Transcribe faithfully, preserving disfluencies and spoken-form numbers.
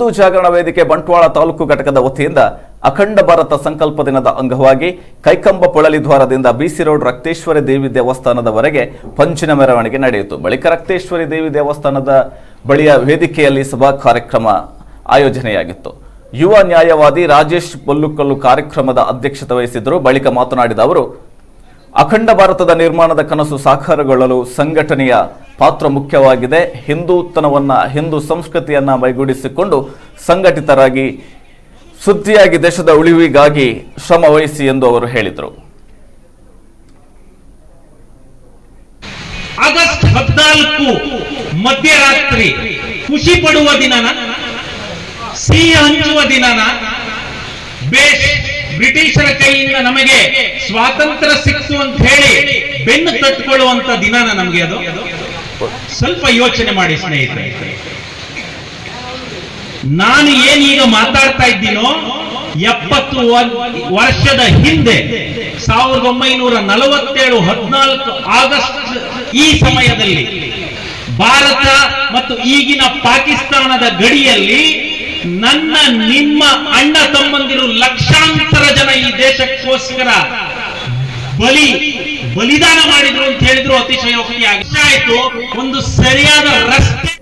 ಜಾಗರಣ ವೇದಿಕೆ ಬಂಟ್ವಾಳ ತಾಲೂಕು ಘಟಕದ ವತಿಯಿಂದ ಅಖಂಡ ಭಾರತ ಸಂಕಲ್ಪ ದಿನದ ಅಂಗವಾಗಿ ಕೈಕಂಬ ಪೊಳಲಿ ದ್ವಾರದಿಂದ ಬಿಸಿ ರೋಡ್ ರಕ್ತೇಶ್ವರಿ ದೇವಿ ದೇವಸ್ಥಾನದವರೆಗೆ ಪಂಚಿನ ಮೆರವಣಿಗೆ ನಡೆಯಿತು. ಬಳಿಕ ರಕ್ತೇಶ್ವರಿ ದೇವಿ ದೇವಸ್ಥಾನದ ಬಳಿಯ ವೇದಿಕೆಯಲ್ಲಿ ಸಭಾ ಕಾರ್ಯಕ್ರಮ ಆಯೋಜನೆಯಾಗಿತ್ತು. ಯುವ ನ್ಯಾಯವಾದಿ ರಾಜೇಶ್ ಬೊಲ್ಲುಕಲ್ಲು ಕಾರ್ಯಕ್ರಮದ ಅಧ್ಯಕ್ಷತೆ ವಹಿಸಿದ್ದರು. ಬಳಿಕ ಮಾತನಾಡಿದ ಅವರು, ಅಖಂಡ ಭಾರತದ ನಿರ್ಮಾಣದ ಕನಸು ಸಾಕಾರಗೊಳ್ಳಲು ಸಂಘಟನೆಯ ಪಾತ್ರ ಮುಖ್ಯವಾಗಿದೆ. ಹಿಂದೂತನವನ್ನ ಹಿಂದೂ ಸಂಸ್ಕೃತಿಯನ್ನ ಮೈಗೂಡಿಸಿಕೊಂಡು ಸಂಘಟಿತರಾಗಿ ಸುದ್ದಿಯಾಗಿ ದೇಶದ ಉಳಿವಿಗಾಗಿ ಶ್ರಮ ವಹಿಸಿ ಎಂದು ಅವರು ಹೇಳಿದರು. ಆಗಸ್ಟ್ ಹದಿನಾಲ್ಕು ಮಧ್ಯರಾತ್ರಿ ಖುಷಿ ಪಡುವ ದಿನನ, ಸಿಹಿ ಹಂಚುವ ದಿನನ, ಬ್ರಿಟಿಷರ ಕೈಯಿಂದ ನಮಗೆ ಸ್ವಾತಂತ್ರ್ಯ ಸಿಕ್ತು ಅಂತ ಹೇಳಿ ಬೆನ್ನು ತಟ್ಟುಕೊಳ್ಳುವಂತ ದಿನನ ನಮಗೆ ಅದು. ಸ್ವಲ್ಪ ಯೋಚನೆ ಮಾಡಿ ಸ್ನೇಹಿತರೆ, ನಾನು ಏನೀಗ ಮಾತಾಡ್ತಾ ಇದ್ದೀನೋ ಎಪ್ಪತ್ತು ವರ್ಷದ ಹಿಂದೆ ಸಾವಿರದ ಒಂಬೈನೂರ ನಲವತ್ತೇಳು ಹದಿನಾಲ್ಕು ಆಗಸ್ಟ್ ಈ ಸಮಯದಲ್ಲಿ ಭಾರತ ಮತ್ತು ಈಗಿನ ಪಾಕಿಸ್ತಾನದ ಗಡಿಯಲ್ಲಿ ನನ್ನ ನಿಮ್ಮ ಅಣ್ಣ ತಮ್ಮಂದಿರು ಲಕ್ಷಾಂತರ ಜನ ಈ ದೇಶಕ್ಕೋಸ್ಕರ ಬಲಿ ಬಲಿದಾನ ಮಾಡಿದ್ರು ಅಂತ ಹೇಳಿದ್ರು ಅತಿಶಯೋಕ್ತಿ ಆಯಿತು. ಒಂದು ಸರಿಯಾದ ರಸ್ತೆ